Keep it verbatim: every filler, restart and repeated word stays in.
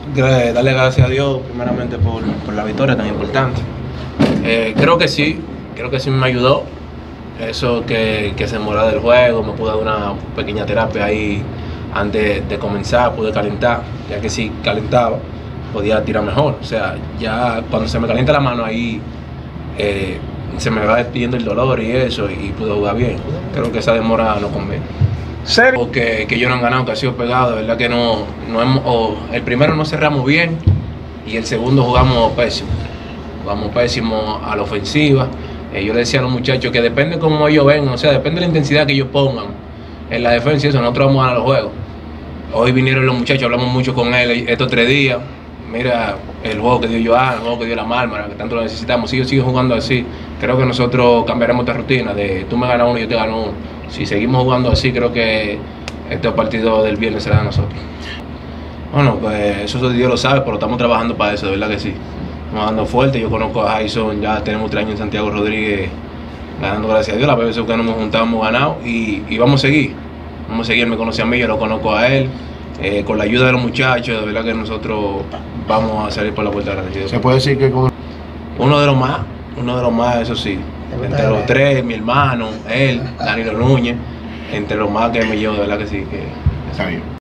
Darle gracias a Dios primeramente por, por la victoria tan importante. Eh, creo que sí, creo que sí me ayudó. Eso que, que se demoró del juego, me pude dar una pequeña terapia ahí antes de comenzar, pude calentar, ya que si calentaba podía tirar mejor. O sea, ya cuando se me calienta la mano ahí eh, se me va yendo el dolor y eso, y pude jugar bien. Creo que esa demora no conviene. ¿Serio? Que, que yo no han ganado, que ha sido pegado, de verdad que no, no hemos, o el primero no cerramos bien y el segundo jugamos pésimo, jugamos pésimo a la ofensiva. Eh, yo le decía a los muchachos que depende cómo ellos vengan, o sea, depende de la intensidad que ellos pongan en la defensa y eso, nosotros vamos a ganar los juegos. Hoy vinieron los muchachos, hablamos mucho con él estos tres días. Mira el juego que dio Joan, el juego que dio la Mármara, que tanto lo necesitamos. Si ellos siguen jugando así, creo que nosotros cambiaremos esta rutina de tú me ganas uno y yo te gano uno. Si seguimos jugando así, creo que este partido del viernes será de nosotros. Bueno, pues eso Dios lo sabe, pero estamos trabajando para eso, de verdad que sí. Estamos dando fuerte, yo conozco a Jason, ya tenemos tres años en Santiago Rodríguez ganando, gracias a Dios. La vez que nos hemos juntado hemos ganado y, y vamos a seguir. Vamos a seguir, él me conoce a mí, yo lo conozco a él. Eh, con la ayuda de los muchachos, de verdad que nosotros vamos a salir por la puerta grande. Se puede decir que con... Uno de los más, uno de los más, eso sí. Entre los tres, mi hermano, él, Danilo Núñez, entre los más que me llevo, de verdad que sí. Que... Está bien.